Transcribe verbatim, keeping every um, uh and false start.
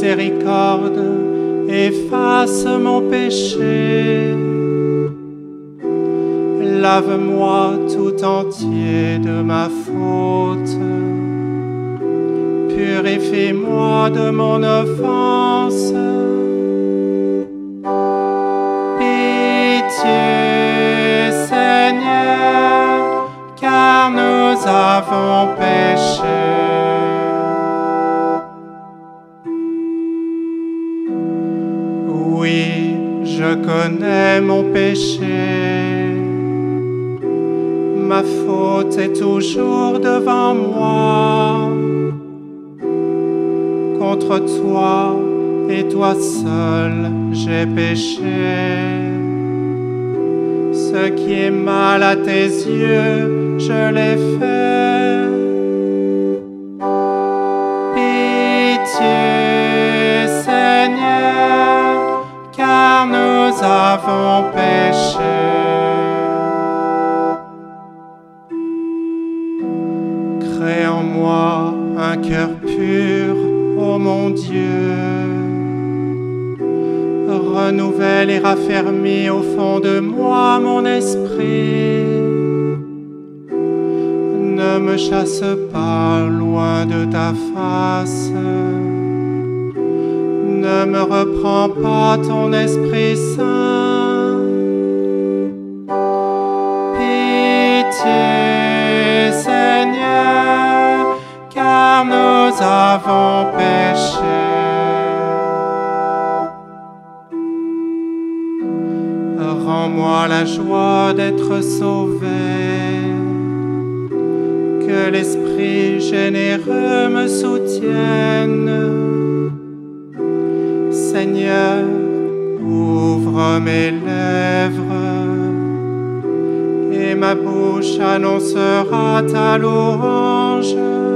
miséricorde, efface mon péché. Lave-moi tout entier de ma faute. Purifie-moi de mon offense. Pitié, Seigneur, car nous avons péché. Oui, je connais mon péché. Ma faute est toujours devant moi. Contre toi et toi seul j'ai péché. Ce qui est mal à tes yeux, je l'ai fait. Pitié, Seigneur, car nous avons péché. Crée en moi un cœur pur, ô mon Dieu. Renouvelle et raffermis au fond de moi mon esprit. Ne me chasse pas loin de ta face. Ne me reprends pas ton Esprit Saint. Pitié, Seigneur, car nous avons péché. Rends-moi la joie d'être sauvé. Que l'Esprit généreux me soutienne. Seigneur, ouvre mes lèvres et ma bouche annoncera ta louange.